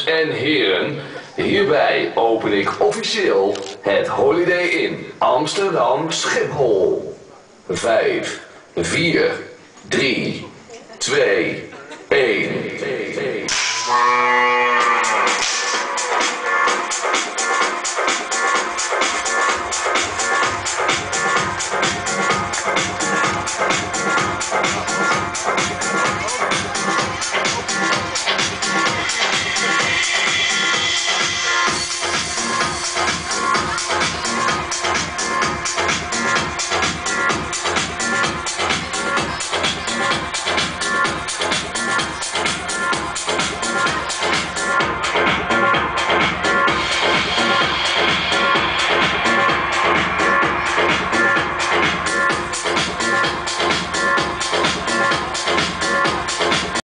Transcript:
en heren, hierbij open ik officieel het Holiday Inn Amsterdam Schiphol. 5, 4, 3, 2, 1.